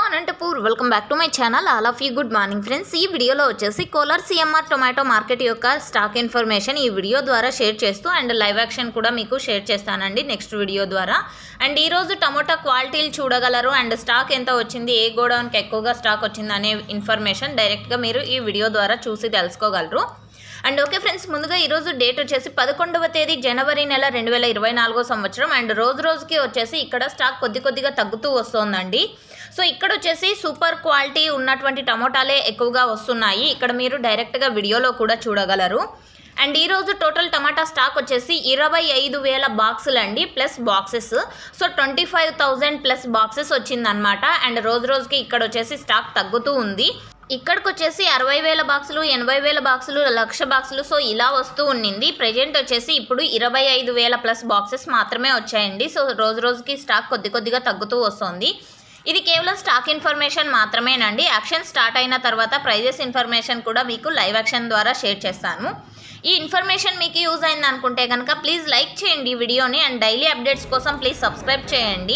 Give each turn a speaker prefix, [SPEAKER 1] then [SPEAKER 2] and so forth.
[SPEAKER 1] Anantapur welcome back to my channel all of you good morning friends. ఈ వీడియోలో వచ్చేసి Kolar CMR tomato market యొక్క stock information ఈ video ద్వారా షేర్ చేస్తూ అండ్ లైవ్ యాక్షన్ కూడా మీకు షేర్ చేస్తానండి నెక్స్ట్ వీడియో ద్వారా। అండ్ ఈ రోజు టమోటా క్వాలిటీలు చూడగలరు అండ్ స్టాక్ ఎంత వచ్చింది, ఏ గోడౌన్కి ఎక్కువగా స్టాక్ వచ్చింది అనే ఇన్ఫర్మేషన్ డైరెక్ట్గా మీరు ఈ వీడియో ద్వారా చూసి తెలుసుకోగలరు। అండ్ ఓకే ఫ్రెండ్స్, ముందుగా ఈరోజు డేట్ వచ్చేసి 11వ తేదీ జనవరి నెల 2024 సంవత్సరం। అండ్ రోజుకి వచ్చేసి ఇక్కడ స్టాక్ కొద్దిగా తగ్గుతూ వస్తుందండి। సో ఇక్కడ వచ్చేసి సూపర్ క్వాలిటీ ఉన్నటువంటి టమోటాలే ఎక్కువగా వస్తున్నాయి, ఇక్కడ మీరు డైరెక్ట్గా వీడియోలో కూడా చూడగలరు। అండ్ ఈరోజు టోటల్ టమాటా స్టాక్ వచ్చేసి 25,000 బాక్సులు అండి plus boxes. So 25,000 plus boxes వచ్చిందనమాట। అండ్ రోజుకి ఇక్కడ వచ్చేసి స్టాక్ తగ్గుతూ ఉంది। ఇక్కడికి వచ్చేసి 60,000 బాక్సులు, 80,000 బాక్సులు, 1,00,000 బాక్సులు సో ఇలా వస్తూ ఉండింది। ప్రజెంట్ వచ్చేసి ఇప్పుడు 25,000 ప్లస్ బాక్సెస్ మాత్రమే వచ్చాయండి। సో రోజుకి స్టాక్ కొద్దిగా తగ్గుతూ వస్తుంది। ఇది కేవలం స్టాక్ ఇన్ఫర్మేషన్ మాత్రమేనండి। యాక్షన్ స్టార్ట్ అయిన తర్వాత ప్రైజెస్ ఇన్ఫర్మేషన్ కూడా మీకు లైవ్ యాక్షన్ ద్వారా షేర్ చేస్తాను। ఈ ఇన్ఫర్మేషన్ మీకు యూజ్ అయింది అనుకుంటే కనుక ప్లీజ్ లైక్ చేయండి వీడియోని అండ్ డైలీ అప్డేట్స్ కోసం ప్లీజ్ సబ్స్క్రైబ్ చేయండి।